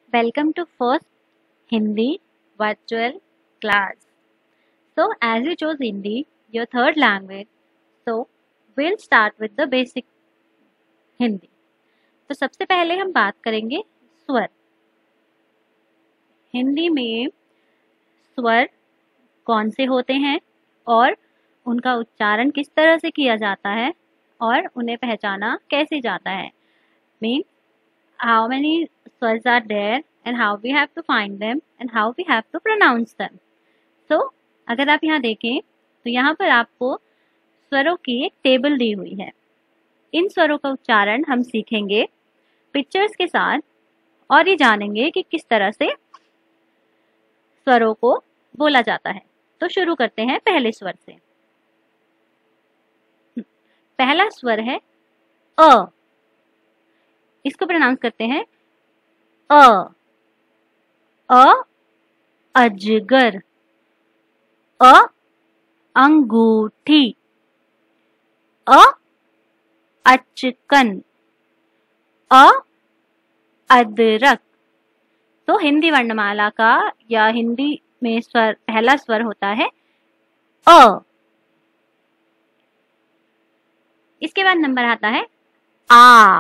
Welcome to first Hindi virtual class. So, as you chose Hindi, your third language, so we'll start with the basic Hindi. तो सबसे पहले हम बात करेंगे स्वर. हिंदी में स्वर कौन से होते हैं और उनका उच्चारण किस तरह से किया जाता है और उन्हें पहचाना कैसे जाता है. Mean how many swars are there and how we have to find them and how we have to pronounce them. So, अगर आप यहाँ देखें तो यहाँ पर आपको स्वरों की एक टेबल दी हुई है. इन स्वरों का उच्चारण हम सीखेंगे पिक्चर्स के साथ और ये जानेंगे कि किस तरह से स्वरों को बोला जाता है. तो शुरू करते हैं पहले स्वर से. पहला स्वर है अ. इसको प्रोनाउंस करते हैं अ. अजगर. अंगूठी. अचकन. अदरक. तो हिंदी वर्णमाला का या हिंदी में स्वर पहला स्वर होता है अ. इसके बाद नंबर आता है आ.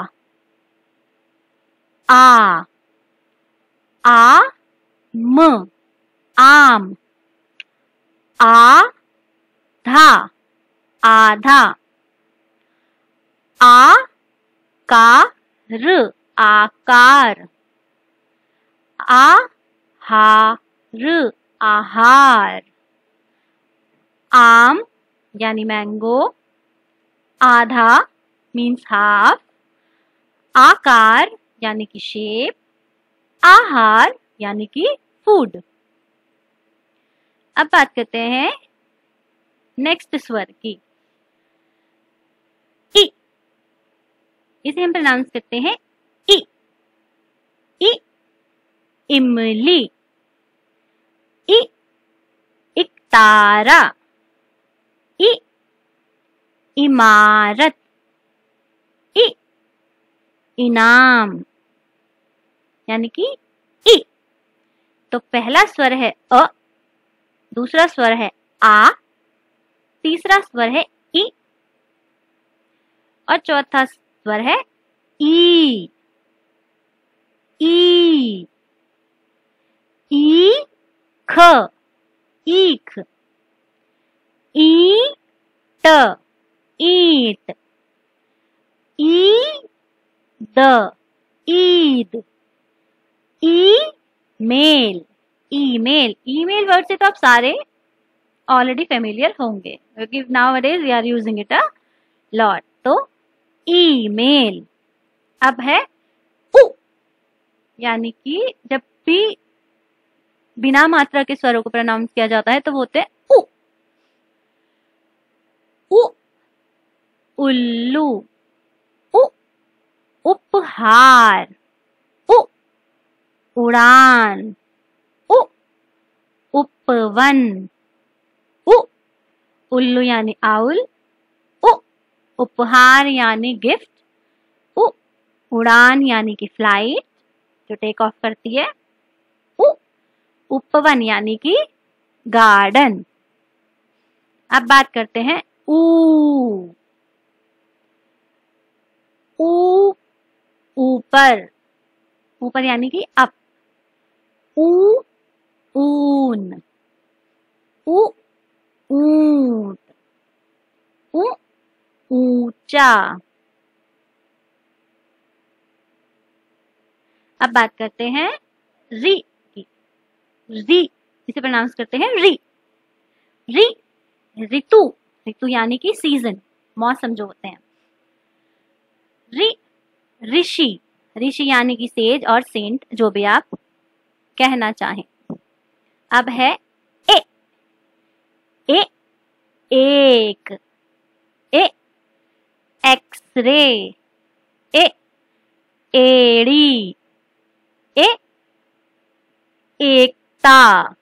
आम. आम. आधा. आधा. आकार. आकार. आहार. आहार. आम यानी मैंगो. आधा मीन्स हाफ. आकार यानी कि शेप. आहार यानी कि फूड. अब बात करते हैं नेक्स्ट स्वर की. इ. इसे हम प्रोनाउंस करते हैं इ. इ. इमली. इ. एक तारा. इ. इमारत. इ. इनाम यानी कि इ. तो पहला स्वर है अ, दूसरा स्वर है आ, तीसरा स्वर है इ और चौथा स्वर है ई. ई. ईख. ईख. ईट. ईट. ईद. ईद. ईमेल. ईमेल. ईमेल वर्ड से तो आप सारे ऑलरेडी फेमिलियर होंगे क्योंकि nowadays we are using it a lot. तो ईमेल. अब है उ यानी कि जब भी बिना मात्रा के स्वरों को प्रोनाउंस किया जाता है तो वो होते हैं उ. उ. उल्लू. उ. उपहार. उ. उड़ान. उ. उपवन. उ. उल्लू यानी आउल. उ. उपहार यानी गिफ्ट. उ. उड़ान यानी कि फ्लाइट जो टेक ऑफ करती है. उ. उपवन यानी कि गार्डन. अब बात करते हैं ऊ. ऊ. ऊपर. ऊपर यानी कि अप. ऊ. ऊन. ऊ. ऊंट. ऊ. ऊंचा. अब बात करते हैं री की. री इसे प्रोनाउंस करते हैं री. री. ऋतु. ऋतु यानी कि सीजन, मौसम जो होते हैं. ऋ. ऋषि. ऋषि यानी कि सेज और सेंट जो भी आप कहना चाहें. अब है ए. ए. एक. ए. एक्सरे. ए. एड़ी. ए. एकता.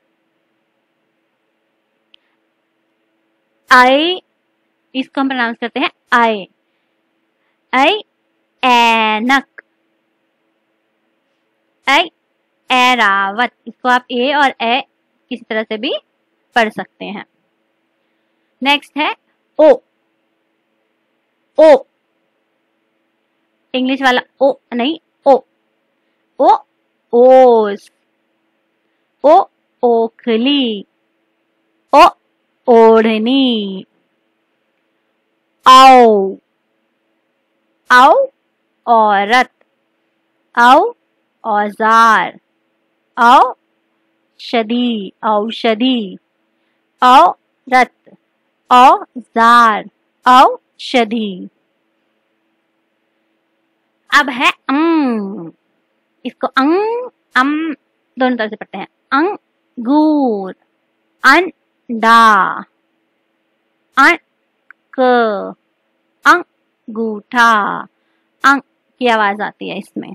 आई. इसको हम प्रोनाउंस करते हैं आई. आई. ऐनक. आई. ऐरावत। इसको आप ए और ए किसी तरह से भी पढ़ सकते हैं। नेक्स्ट है ओ। ओ इंग्लिश वाला ओ नहीं, ओ। ओ ओस। ओ ओखली। ओ ओढ़नी। औ औ औरत। औ औजार। औषधि औषधि। औरत औजार औषधि। अब है इसको दोनों तरह से पढ़ते हैं। अंगूर। अंडा। अंक। अंगूठा। अंक की आवाज आती है इसमें।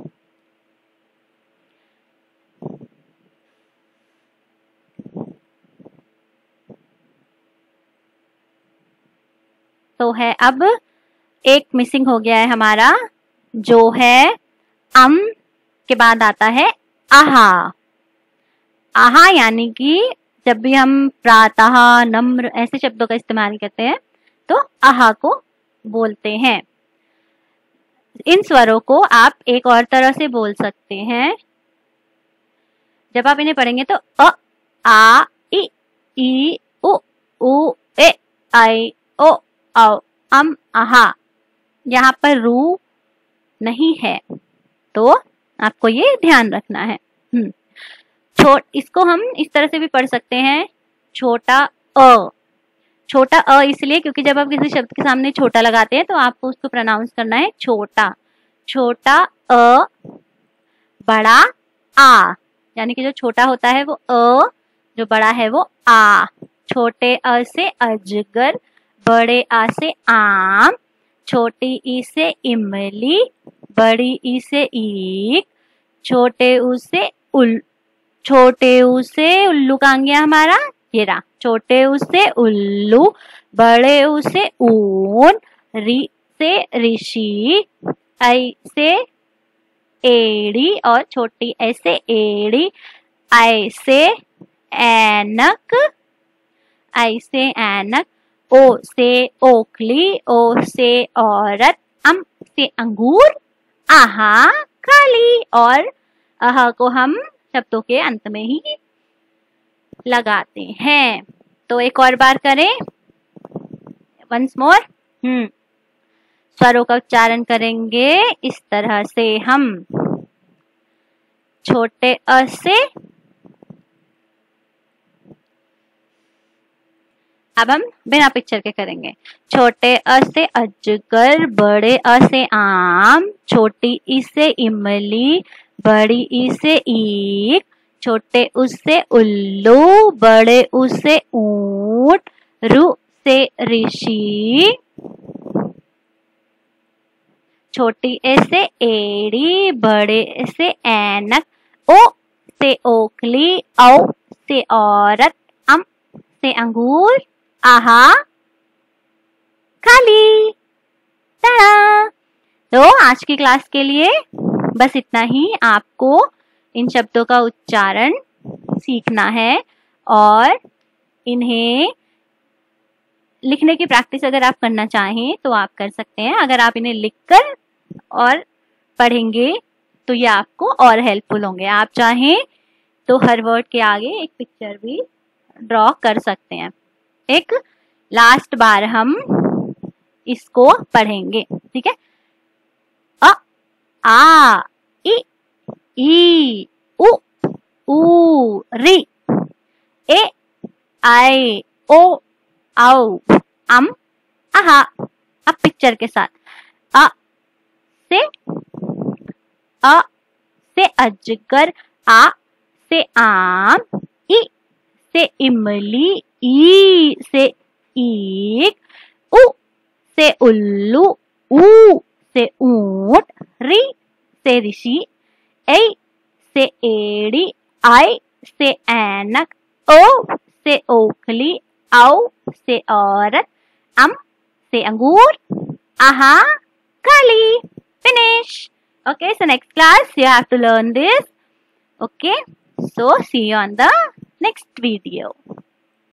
तो है अब एक मिसिंग हो गया है हमारा, जो है के बाद आता है आहा। आहा यानी कि जब भी हम प्रातः, नम्र ऐसे शब्दों का इस्तेमाल करते हैं तो आहा को बोलते हैं। इन स्वरों को आप एक और तरह से बोल सकते हैं। जब आप इन्हें पढ़ेंगे तो अ, आ, ई, उ, ए, आई, ओ, औ, आहा। यहाँ पर रू नहीं है, तो आपको ये ध्यान रखना है। इसको हम इस तरह से भी पढ़ सकते हैं, छोटा अ। छोटा अ इसलिए क्योंकि जब आप किसी शब्द के सामने छोटा लगाते हैं तो आपको उसको प्रोनाउंस करना है छोटा। छोटा अ, बड़ा आ, यानी कि जो छोटा होता है वो अ, जो बड़ा है वो आ। छोटे अ से अजगर, बड़े आ से आम, छोटी ई से इमली, बड़ी ई से ईख, छोटे ऊ से छोटे ऊ से उल्लू कहाँ गया हमारा, ये रहा। छोटे ऊ से उल्लू, बड़े ऊ से ऊन, री से ऋषि, आई से एड़ी और छोटी ऐ से एड़ी, आई से ऐनक, आई से ऐनक, ओ से ओखली, ओ से औरत, से अंगूर, आहा खाली। और आहा को हम शब्दों के अंत में ही लगाते हैं। तो एक और बार करें, वंस मोर। स्वरों का उच्चारण करेंगे इस तरह से हम। छोटे अ से, अब हम बिना पिक्चर के करेंगे। छोटे अ से अजगर, बड़े अ से आम, छोटी ई से इमली, बड़ी ई से ईख, छोटे उ से उल्लू, बड़े उ से ऊंट, रू से ऋषि, छोटी ए से एड़ी, बड़े ए से ऐनक, ओ से ओखली, औ से औरत, से अंगूर, आहा खाली। ता तो आज की क्लास के लिए बस इतना ही। आपको इन शब्दों का उच्चारण सीखना है और इन्हें लिखने की प्रैक्टिस अगर आप करना चाहें तो आप कर सकते हैं। अगर आप इन्हें लिखकर और पढ़ेंगे तो ये आपको और हेल्पफुल होंगे। आप चाहें तो हर वर्ड के आगे एक पिक्चर भी ड्रॉ कर सकते हैं। एक लास्ट बार हम इसको पढ़ेंगे, ठीक है। अ, आ, ई, उ, री, ए, आई, ओ, औ, आहा। अब पिक्चर के साथ। अ से अजगर, आ से आम, ई से इमली, ई से ईख, उ से उल्लू, ऊ से ऊंट, री से ऋषि, ऐ से एड़ी, आई से ऐनक, ओ से ओखली, औ से औरत, से अंगूर, आहा खाली। Finish. Okay, so next class you have to learn this Okay, so see you on the next video.